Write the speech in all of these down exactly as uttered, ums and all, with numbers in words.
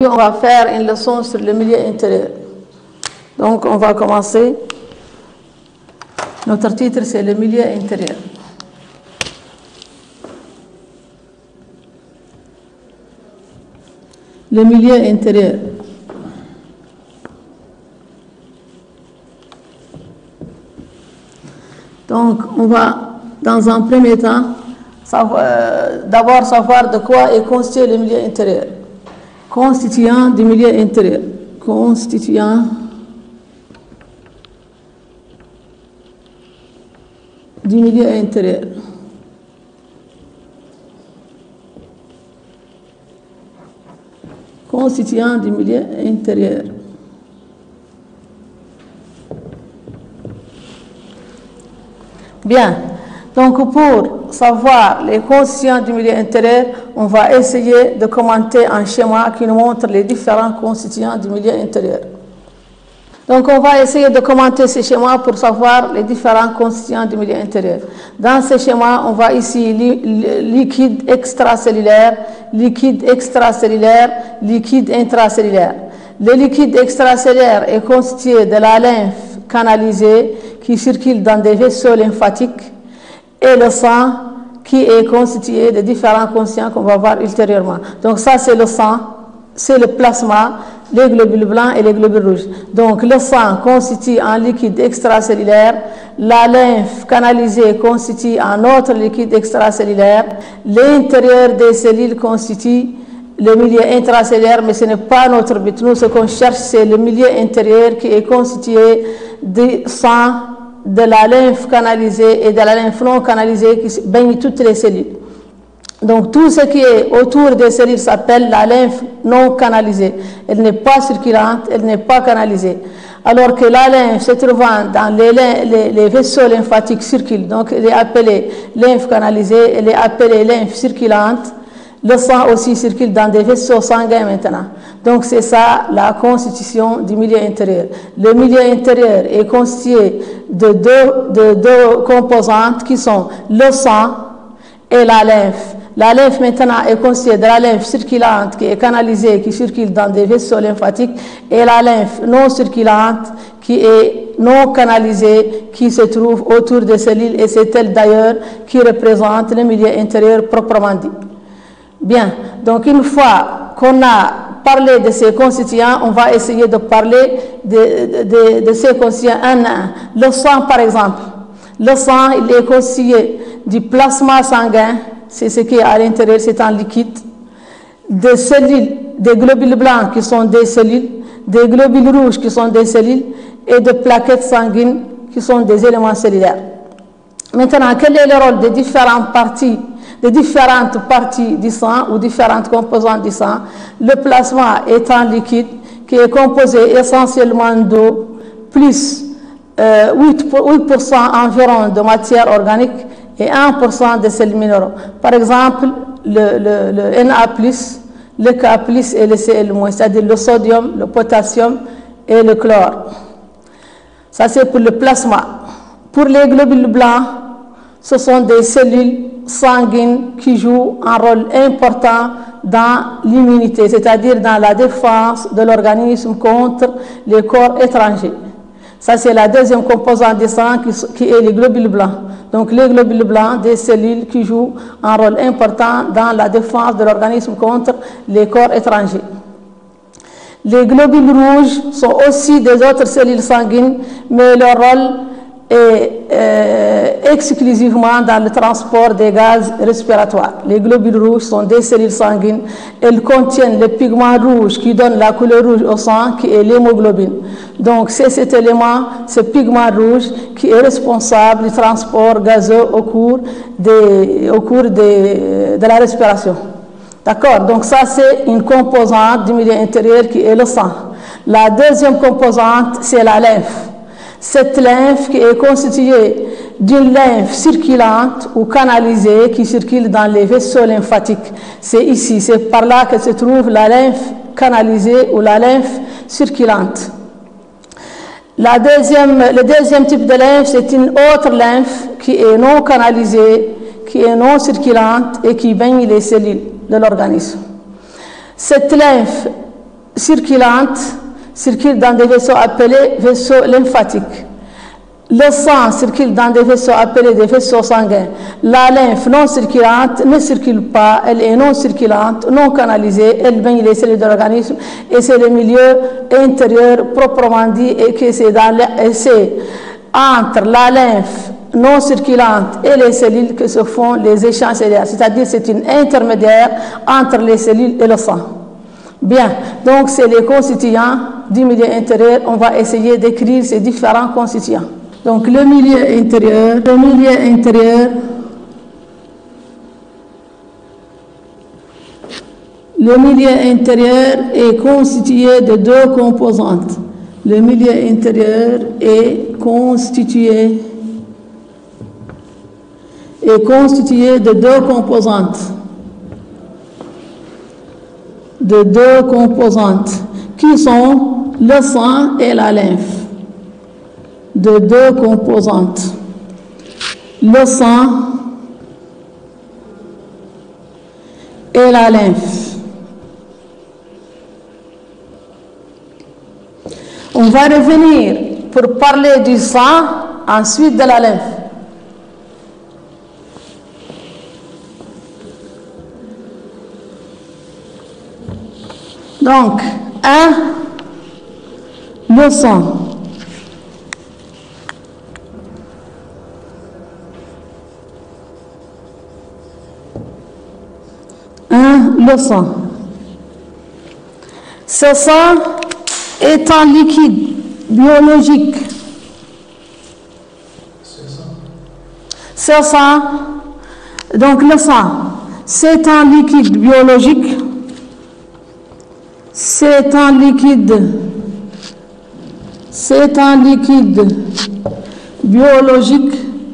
Aujourd'hui, on va faire une leçon sur le milieu intérieur. Donc, on va commencer. Notre titre, c'est le milieu intérieur. Le milieu intérieur. Donc, on va, dans un premier temps, euh, d'abord savoir de quoi est constitué le milieu intérieur. Constituant du milieu intérieur. Constituant du milieu intérieur. Constituant du milieu intérieur. Bien, donc pour savoir les constituants du milieu intérieur, on va essayer de commenter un schéma qui nous montre les différents constituants du milieu intérieur. Donc on va essayer de commenter ce schéma pour savoir les différents constituants du milieu intérieur. Dans ce schéma, on voit ici li liquide extracellulaire, liquide extracellulaire, liquide intracellulaire. Le liquide extracellulaire est constitué de la lymphe canalisée qui circule dans des vaisseaux lymphatiques et le sang qui est constitué de différents constituants qu'on va voir ultérieurement. Donc ça c'est le sang, c'est le plasma, les globules blancs et les globules rouges. Donc le sang constitue un liquide extracellulaire, la lymphe canalisée constitue un autre liquide extracellulaire, l'intérieur des cellules constitue le milieu intracellulaire, mais ce n'est pas notre but. Nous, ce qu'on cherche, c'est le milieu intérieur qui est constitué du sang, de la lymphe canalisée et de la lymphe non canalisée qui baigne toutes les cellules. Donc tout ce qui est autour des cellules s'appelle la lymphe non canalisée. Elle n'est pas circulante, elle n'est pas canalisée. Alors que la lymphe se trouvant dans les, les, les vaisseaux lymphatiques circule, donc elle est appelée lymphe canalisée, elle est appelée lymphe circulante. Le sang aussi circule dans des vaisseaux sanguins maintenant. Donc c'est ça la constitution du milieu intérieur. Le milieu intérieur est constitué de deux, de deux composantes qui sont le sang et la lymphe. La lymphe maintenant est constituée de la lymphe circulante qui est canalisée, qui circule dans des vaisseaux lymphatiques, et la lymphe non circulante qui est non canalisée, qui se trouve autour des cellules, et c'est elle d'ailleurs qui représente le milieu intérieur proprement dit. Bien, donc une fois qu'on a parlé de ces constituants, on va essayer de parler de, de, de ces constituants un à un. Le sang par exemple, le sang il est constitué du plasma sanguin, c'est ce qui est à l'intérieur, c'est un liquide, des cellules, des globules blancs qui sont des cellules, des globules rouges qui sont des cellules et de plaquettes sanguines qui sont des éléments cellulaires. Maintenant, quel est le rôle des différentes parties, des différentes parties du sang ou différentes composantes du sang? Le plasma est un liquide qui est composé essentiellement d'eau plus euh, huit pour cent environ de matière organique et un pour cent de sels minéraux. Par exemple, le, le, le N A plus, le K plus et le Cl moins, c'est-à-dire le sodium, le potassium et le chlore. Ça, c'est pour le plasma. Pour les globules blancs, ce sont des cellules sanguines qui jouent un rôle important dans l'immunité, c'est-à-dire dans la défense de l'organisme contre les corps étrangers. Ça, c'est la deuxième composante du sang qui, qui est les globules blancs. Donc, les globules blancs, des cellules qui jouent un rôle important dans la défense de l'organisme contre les corps étrangers. Les globules rouges sont aussi des autres cellules sanguines, mais leur rôle est euh, exclusivement dans le transport des gaz respiratoires. Les globules rouges sont des cellules sanguines. Elles contiennent le pigment rouge qui donne la couleur rouge au sang, qui est l'hémoglobine. Donc c'est cet élément, ce pigment rouge, qui est responsable du transport gazeux au cours, des, au cours des, de la respiration. D'accord? Donc ça c'est une composante du milieu intérieur qui est le sang. La deuxième composante, c'est la lymphe. Cette lymphe qui est constituée d'une lymphe circulante ou canalisée qui circule dans les vaisseaux lymphatiques. C'est ici, c'est par là que se trouve la lymphe canalisée ou la lymphe circulante. La deuxième, le deuxième type de lymphe, c'est une autre lymphe qui est non canalisée, qui est non circulante et qui baigne les cellules de l'organisme. Cette lymphe circulante circule dans des vaisseaux appelés vaisseaux lymphatiques. Le sang circule dans des vaisseaux appelés des vaisseaux sanguins. La lymphe non circulante ne circule pas, elle est non circulante, non canalisée, elle baigne les cellules de l'organisme et c'est le milieu intérieur proprement dit et que c'est entre la lymphe non circulante et les cellules que se font les échanges cellulaires, c'est-à-dire c'est une intermédiaire entre les cellules et le sang. Bien, donc c'est les constituants du milieu intérieur, on va essayer d'écrire ces différents constituants. Donc le milieu intérieur, le milieu intérieur, le milieu intérieur est constitué de deux composantes. Le milieu intérieur est constitué, est constitué de deux composantes. De deux composantes qui sont le sang et la lymphe. De deux composantes. Le sang et la lymphe. On va revenir pour parler du sang, ensuite de la lymphe. Donc, un, le sang. Un, le sang. Ce sang est un liquide biologique. Ce sang, donc le sang, c'est un liquide biologique. C'est un liquide, c'est un liquide biologique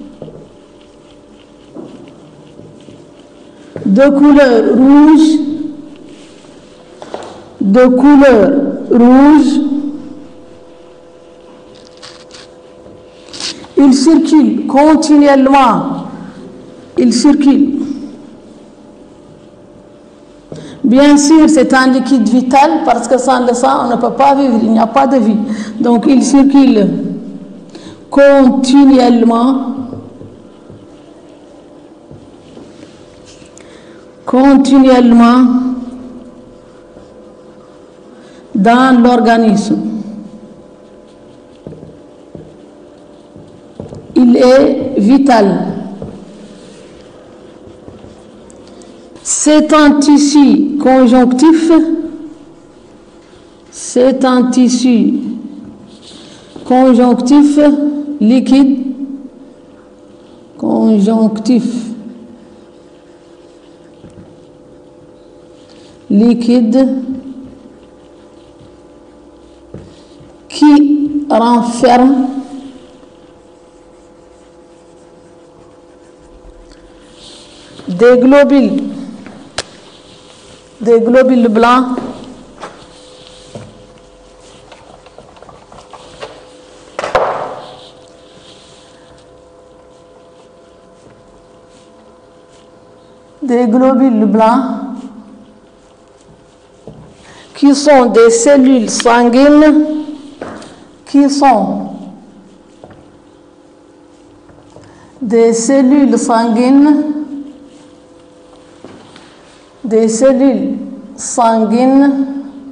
de couleur rouge, de couleur rouge. Il circule continuellement, il circule. Bien sûr, c'est un liquide vital parce que sans le sang, on ne peut pas vivre, il n'y a pas de vie. Donc, il circule continuellement, continuellement dans l'organisme. Il est vital. C'est un tissu conjonctif, c'est un tissu conjonctif liquide, conjonctif liquide qui renferme des globules des globules blancs des globules blancs qui sont des cellules sanguines qui sont des cellules sanguines des cellules sanguines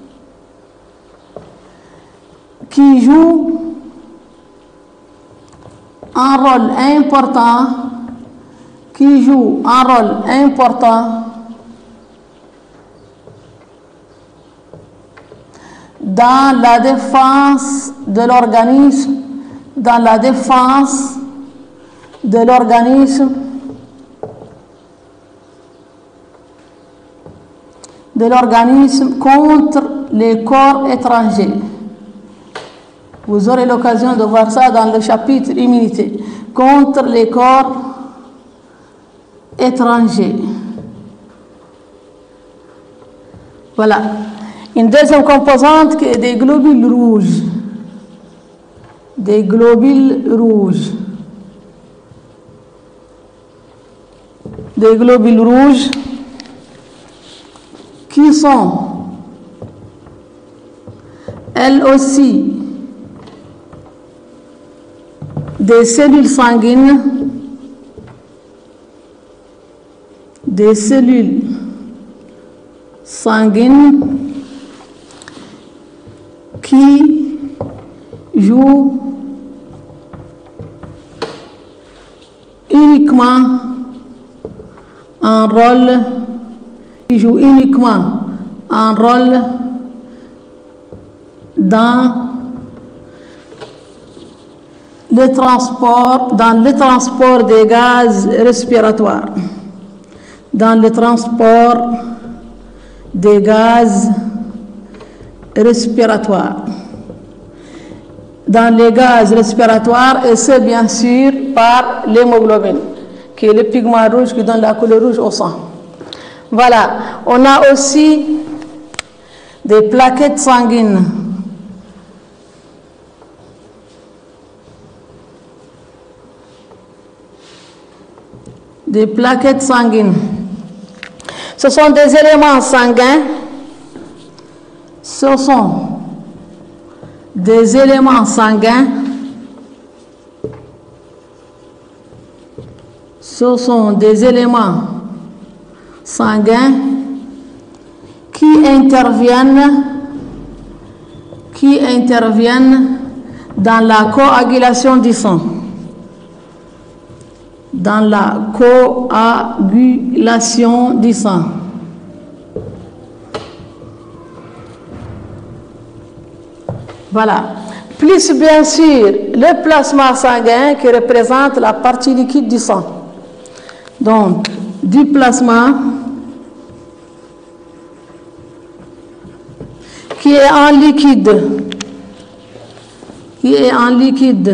qui jouent un rôle important, qui jouent un rôle important dans la défense de l'organisme, dans la défense de l'organisme de l'organisme contre les corps étrangers. Vous aurez l'occasion de voir ça dans le chapitre immunité. Contre les corps étrangers. Voilà. Une deuxième composante qui est des globules rouges. Des globules rouges. Des globules rouges qui sont elles aussi, des cellules sanguines, des cellules sanguines qui jouent uniquement un rôle, qui jouent uniquement un rôle dans le transport, dans le transport des gaz respiratoires, dans le transport des gaz respiratoires, dans les gaz respiratoires, et c'est bien sûr par l'hémoglobine, qui est le pigment rouge qui donne la couleur rouge au sang. Voilà, on a aussi des plaquettes sanguines. Des plaquettes sanguines. Ce sont des éléments sanguins. Ce sont des éléments sanguins. Ce sont des éléments sanguins qui interviennent, qui interviennent dans la coagulation du sang. Dans la coagulation du sang. Voilà. Plus bien sûr, le plasma sanguin qui représente la partie liquide du sang. Donc, du plasma qui est en liquide, qui est en liquide,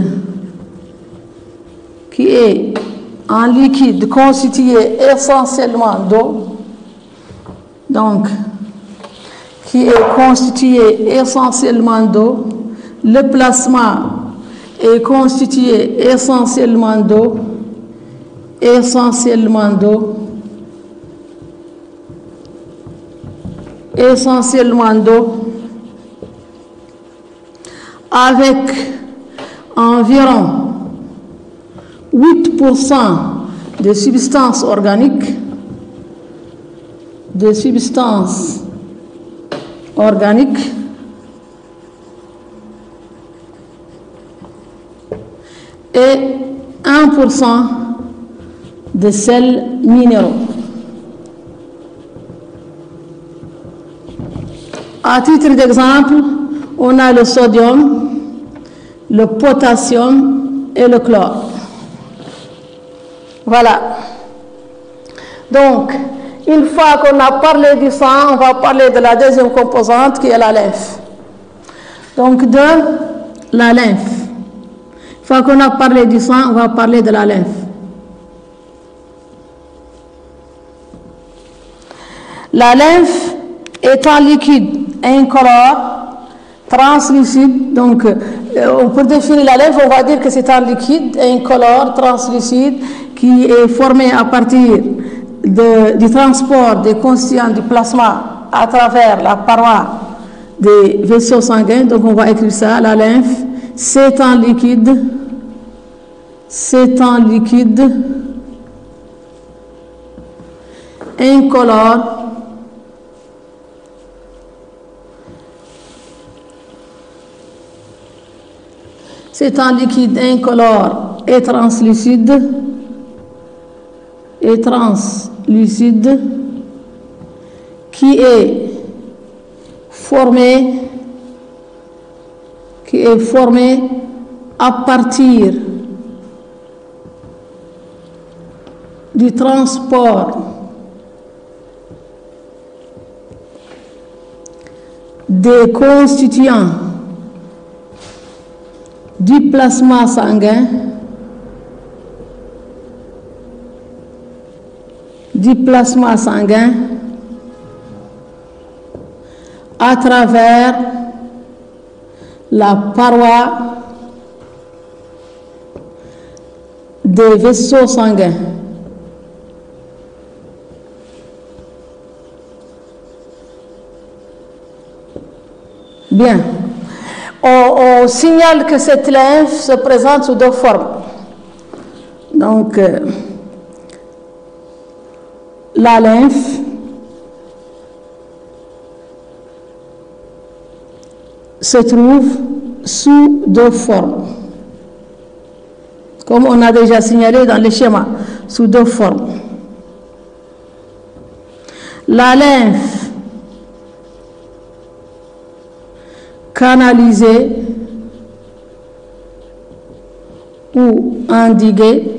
qui est en liquide constitué essentiellement d'eau, donc qui est constitué essentiellement d'eau. Le plasma est constitué essentiellement d'eau, essentiellement d'eau, essentiellement d'eau, avec environ huit pour cent de substances organiques, de substances organiques, et un pour cent de sels minéraux. À titre d'exemple, on a le sodium, le potassium et le chlore. Voilà. Donc, une fois qu'on a parlé du sang, on va parler de la deuxième composante qui est la lymphe. Donc, de la lymphe. Une fois qu'on a parlé du sang, on va parler de la lymphe. La lymphe est un liquide incolore, translucide. Donc, euh, pour définir la lymphe, on va dire que c'est un liquide incolore, translucide, qui est formé à partir de, du transport des constituants du plasma à travers la paroi des vaisseaux sanguins. Donc, on va écrire ça, la lymphe, c'est un liquide, c'est un liquide incolore, c'est un liquide incolore et translucide, et translucide, qui est formé, qui est formé à partir du transport des constituants du plasma sanguin, du plasma sanguin à travers la paroi des vaisseaux sanguins. Bien. on, on signale que cette lymphe se présente sous deux formes. Donc, euh, la lymphe se trouve sous deux formes, comme on a déjà signalé dans le schéma, sous deux formes. La lymphe canalisée ou endiguée,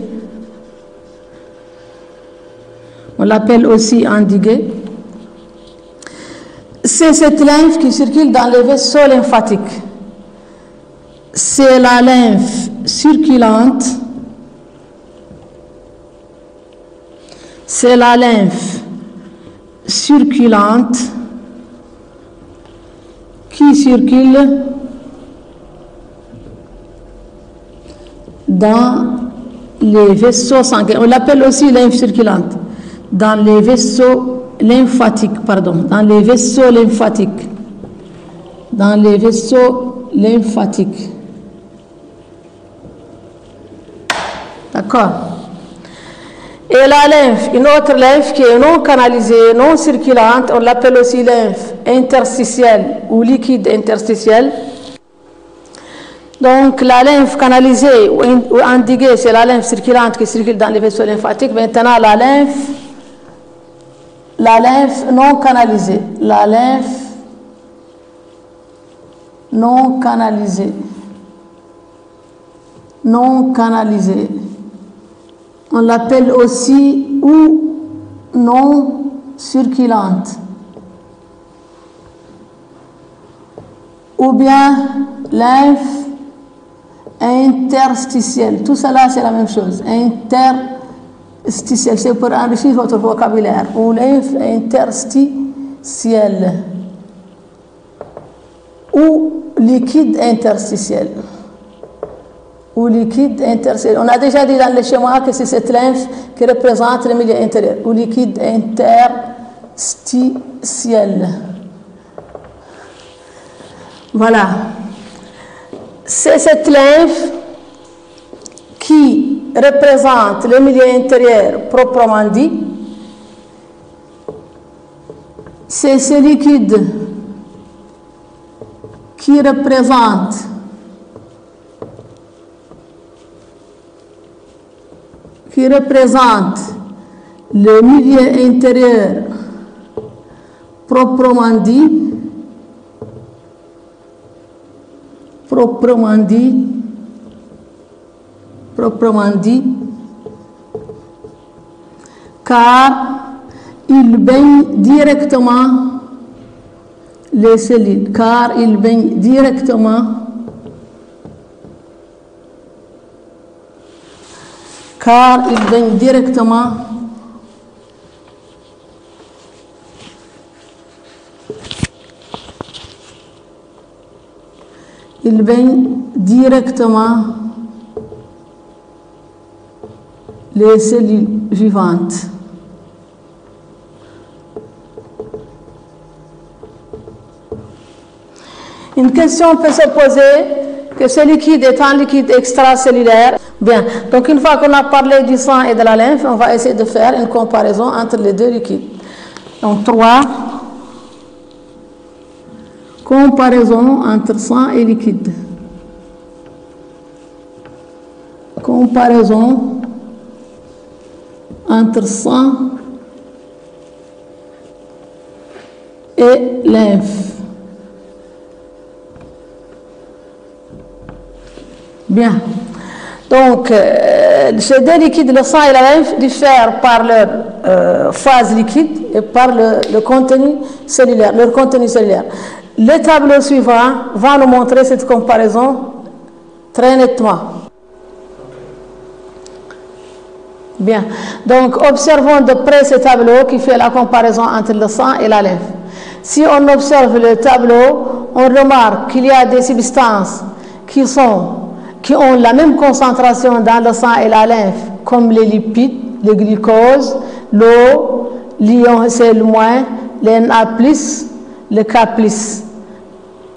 on l'appelle aussi endiguée, c'est cette lymphe qui circule dans les vaisseaux lymphatiques. C'est la lymphe circulante, c'est la lymphe circulante qui circule dans les vaisseaux sanguins. On l'appelle aussi lymphe circulante. Dans les vaisseaux lymphatiques, pardon, dans les vaisseaux lymphatiques. Dans les vaisseaux lymphatiques. D'accord? Et la lymphe, une autre lymphe qui est non canalisée, non circulante, on l'appelle aussi lymphe interstitielle ou liquide interstitiel. Donc la lymphe canalisée ou endiguée, c'est la lymphe circulante qui circule dans les vaisseaux lymphatiques. Maintenant la lymphe, la lymphe non canalisée, la lymphe non canalisée, non canalisée. On l'appelle aussi ou non circulante, ou bien lymphe interstitielle. Tout cela, c'est la même chose. Interstitielle, c'est pour enrichir votre vocabulaire. Ou lymphe interstitielle. Ou liquide interstitiel. Ou liquide interstitiel. On a déjà dit dans le schéma que c'est cette lymphe qui représente le milieu intérieur. Ou liquide interstitiel. Voilà. C'est cette lymphe qui représente le milieu intérieur proprement dit. C'est ce liquide qui représente qui représente le milieu intérieur proprement dit, proprement dit, proprement dit, car il baigne directement les cellules, car il baigne directement car il baigne directement il baigne directement les cellules vivantes. Une question peut se poser que ce liquide est un liquide extracellulaire. Bien, donc une fois qu'on a parlé du sang et de la lymphe, on va essayer de faire une comparaison entre les deux liquides. Donc trois, comparaison entre sang et liquide. Comparaison entre sang et lymphe. Bien. Donc, euh, ces deux liquides, le sang et la lymphe, diffèrent par leur euh, phase liquide et par le, le contenu cellulaire, leur contenu cellulaire. Le tableau suivant va nous montrer cette comparaison très nettement. Bien. Donc, observons de près ce tableau qui fait la comparaison entre le sang et la lymphe. Si on observe le tableau, on remarque qu'il y a des substances qui sont qui ont la même concentration dans le sang et la lymphe, comme les lipides, le glucose, l'eau, l'ion C L-, le Na plus, le K plus.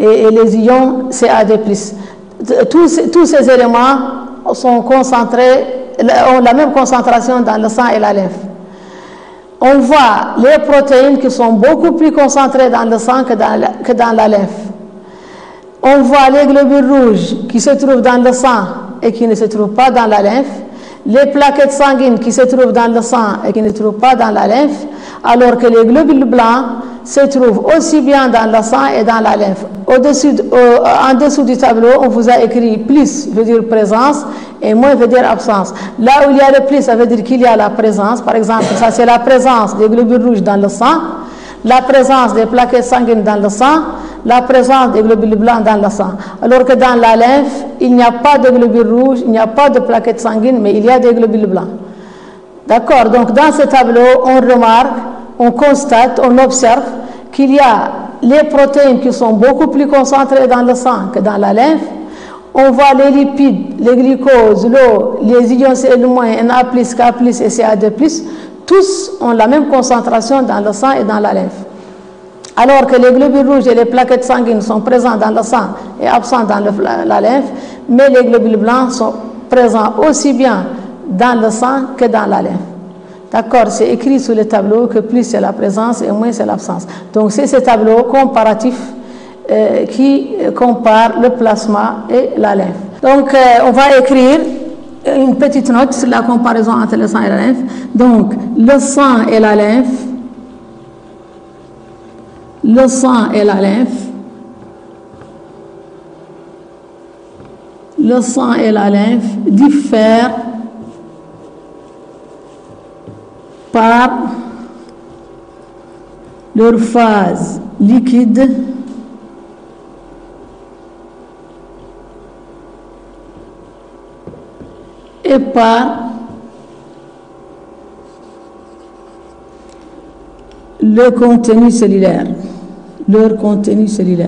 et, et les ions C A D plus. Tous ces, tous ces éléments sont concentrés, ont la même concentration dans le sang et la lymphe. On voit les protéines qui sont beaucoup plus concentrées dans le sang que dans la, que dans la lymphe. On voit les globules rouges qui se trouvent dans le sang et qui ne se trouvent pas dans la lymphe. Les plaquettes sanguines qui se trouvent dans le sang et qui ne se trouvent pas dans la lymphe, alors que les globules blancs se trouvent aussi bien dans le sang et dans la lymphe. Au-dessus, au, en dessous du tableau, on vous a écrit plus veut dire présence et moins veut dire absence. Là où il y a le plus, ça veut dire qu'il y a la présence. Par exemple, ça c'est la présence des globules rouges dans le sang, la présence des plaquettes sanguines dans le sang, la présence des globules blancs dans le sang. Alors que dans la lymphe, il n'y a pas de globules rouges, il n'y a pas de plaquettes sanguines, mais il y a des globules blancs. D'accord? Donc dans ce tableau, on remarque, on constate, on observe qu'il y a les protéines qui sont beaucoup plus concentrées dans le sang que dans la lymphe. On voit les lipides, les glucoses, l'eau, les ions C L moins, N A plus, K plus et C A D plus, tous ont la même concentration dans le sang et dans la lymphe. Alors que les globules rouges et les plaquettes sanguines sont présents dans le sang et absents dans le, la, la lymphe, mais les globules blancs sont présents aussi bien dans le sang que dans la lymphe. D'accord, c'est écrit sur le tableau que plus c'est la présence et moins c'est l'absence. Donc c'est ce tableau comparatif euh, qui compare le plasma et la lymphe. Donc euh, on va écrire une petite note sur la comparaison entre le sang et la lymphe. Donc le sang et la lymphe, le sang et la lymphe, le sang et la lymphe diffèrent par leur phase liquide et par le contenu cellulaire, leur contenu cellulaire.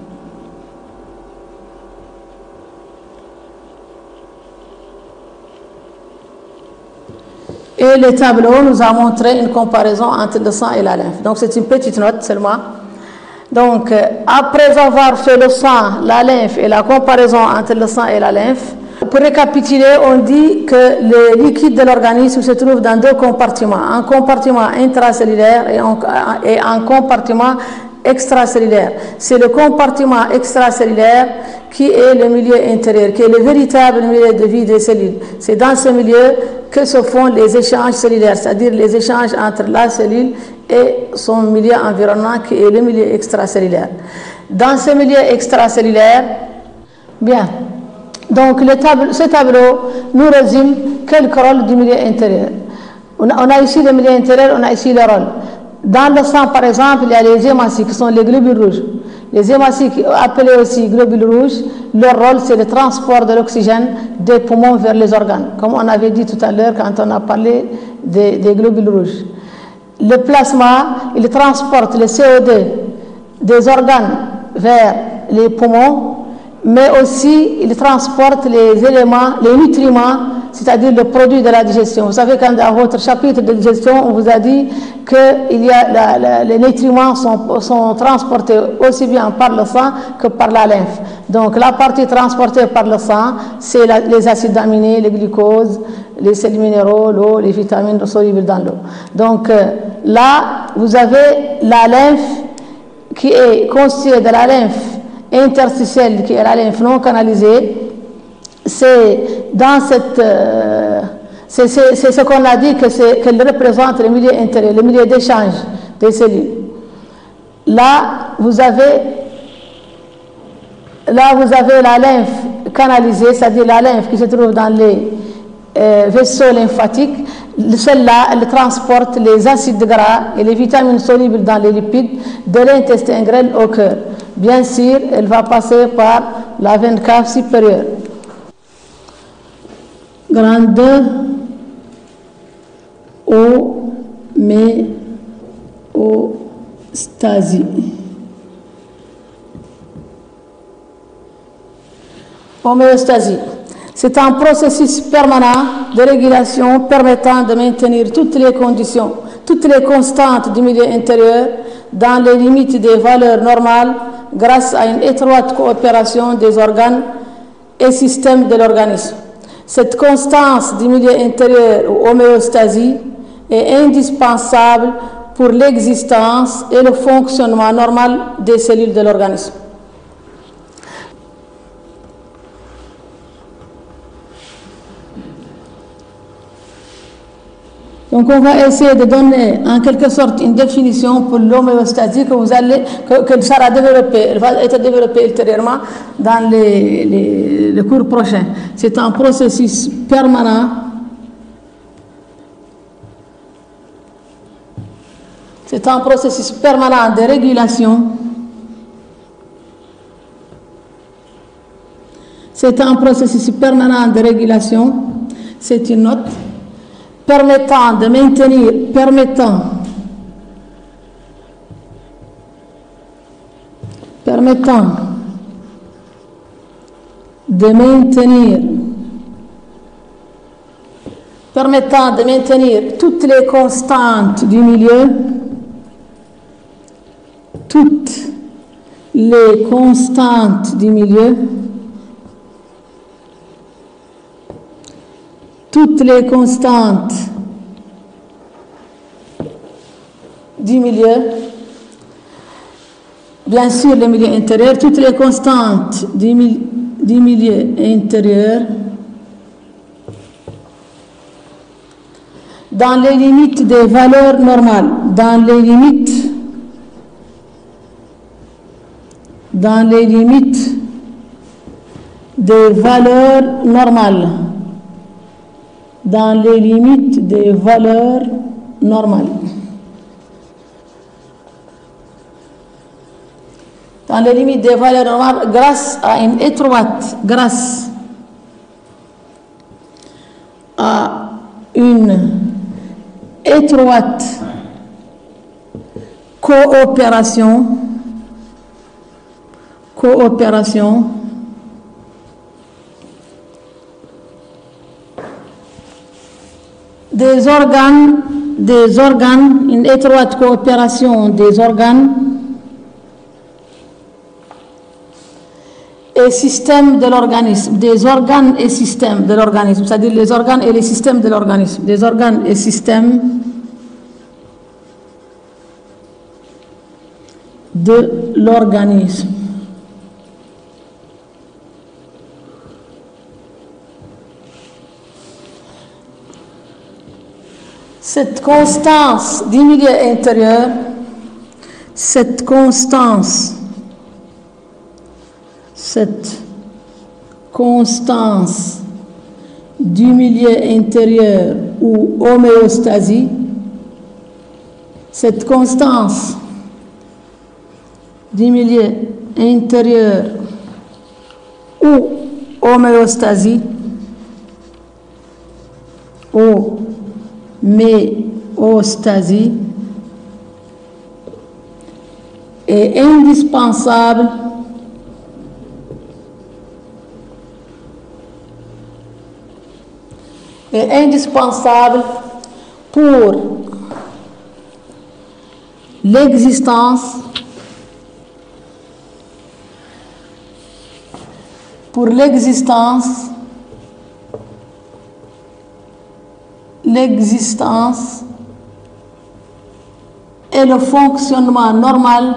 Et le tableau nous a montré une comparaison entre le sang et la lymphe. Donc c'est une petite note seulement. Donc après avoir fait le sang, la lymphe et la comparaison entre le sang et la lymphe, pour récapituler, on dit que le liquide de l'organisme se trouve dans deux compartiments, un compartiment intracellulaire et un, et un compartiment extracellulaire. C'est le compartiment extracellulaire qui est le milieu intérieur, qui est le véritable milieu de vie des cellules. C'est dans ce milieu que se font les échanges cellulaires, c'est-à-dire les échanges entre la cellule et son milieu environnant qui est le milieu extracellulaire. Dans ce milieu extracellulaire, bien, donc le tableau, ce tableau nous résume quelques rôles du milieu intérieur. On a, on a ici le milieu intérieur, on a ici le rôle. Dans le sang, par exemple, il y a les hématies qui sont les globules rouges. Les hématies, appelés aussi globules rouges, leur rôle c'est le transport de l'oxygène des poumons vers les organes, comme on avait dit tout à l'heure quand on a parlé des, des globules rouges. Le plasma, il transporte le C O deux des organes vers les poumons, mais aussi il transporte les éléments, les nutriments, c'est-à-dire le produit de la digestion. Vous savez, quand dans votre chapitre de digestion, on vous a dit que il y a la, la, les nutriments sont, sont transportés aussi bien par le sang que par la lymphe. Donc la partie transportée par le sang, c'est les acides aminés, les glucoses, les sels minéraux, l'eau, les vitamines solubles dans l'eau. Donc euh, là, vous avez la lymphe qui est constituée de la lymphe interstitielle, qui est la lymphe non canalisée. C'est dans cette, euh, c'est ce qu'on a dit que qu'elle représente le milieu intérieur, le milieu d'échange des cellules. Là, vous avez, là, vous avez la lymphe canalisée, c'est-à-dire la lymphe qui se trouve dans les euh, vaisseaux lymphatiques. Celle-là, elle transporte les acides gras et les vitamines solubles dans les lipides de l'intestin grêle au cœur. Bien sûr, elle va passer par la veine cave supérieure. Grande homéostasie. Homéostasie. C'est un processus permanent de régulation permettant de maintenir toutes les conditions, toutes les constantes du milieu intérieur dans les limites des valeurs normales grâce à une étroite coopération des organes et systèmes de l'organisme. Cette constance du milieu intérieur ou homéostasie est indispensable pour l'existence et le fonctionnement normal des cellules de l'organisme. Donc on va essayer de donner en quelque sorte une définition pour l'homéostasie que vous allez, que, que sera développée, elle va être développée ultérieurement dans les, les, les cours prochains. C'est un processus permanent c'est un processus permanent de régulation. C'est un processus permanent de régulation, c'est une note, permettant de maintenir, permettant, permettant de maintenir, permettant de maintenir toutes les constantes du milieu, toutes les constantes du milieu, toutes les constantes du milieu, bien sûr le milieu intérieur, toutes les constantes du, du milieu intérieur dans les limites des valeurs normales, dans les limites, dans les limites des valeurs normales. Dans les limites des valeurs normales. Dans les limites des valeurs normales, grâce à une étroite, grâce à une étroite coopération, coopération des organes, des organes, une étroite coopération des organes et systèmes de l'organisme, des organes et systèmes de l'organisme, c'est-à-dire les organes et les systèmes de l'organisme, des organes et systèmes de l'organisme. Cette constance du milieu intérieur, cette constance, cette constance du milieu intérieur ou homéostasie, cette constance du milieu intérieur ou homéostasie, ou homéostasie est indispensable est indispensable pour l'existence pour l'existence l'existence et le fonctionnement normal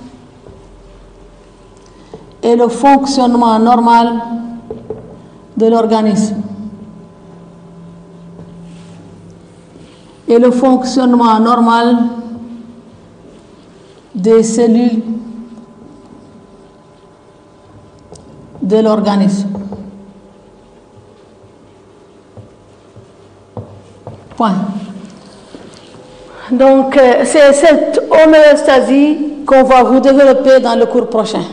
et le fonctionnement normal de l'organisme et le fonctionnement normal des cellules de l'organisme. Point. Donc, euh, c'est cette homéostasie qu'on va vous développer dans le cours prochain.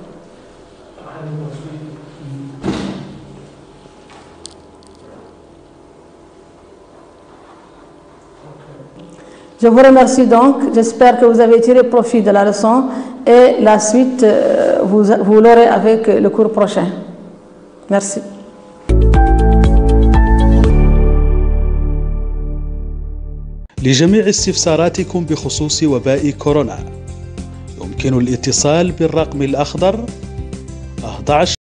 Je vous remercie donc, j'espère que vous avez tiré profit de la leçon et la suite, euh, vous, vous l'aurez avec le cours prochain. Merci. لجميع استفساراتكم بخصوص وباء كورونا يمكن يمكن الاتصال بالرقم الأخضر أحد عشر